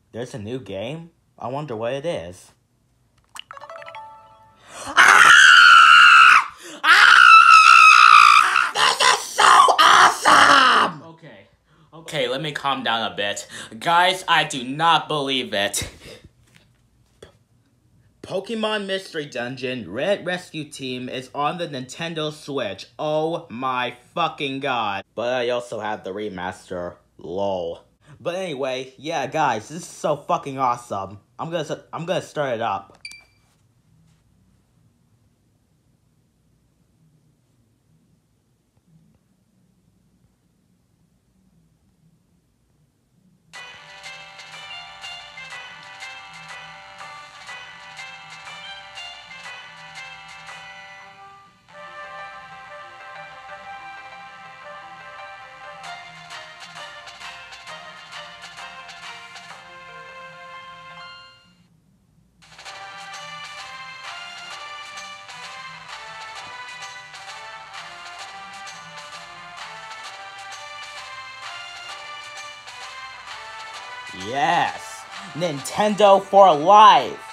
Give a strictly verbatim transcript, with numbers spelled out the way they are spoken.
There's a new game? I wonder what it is. This is so awesome! Okay, okay, let me calm down a bit. Guys, I do not believe it. Pokemon Mystery Dungeon Red Rescue Team is on the Nintendo Switch. Oh my fucking god. But I also have the remaster. Lol. But anyway, yeah guys, this is so fucking awesome. I'm gonna I'm gonna start it up. Yes! Nintendo for life!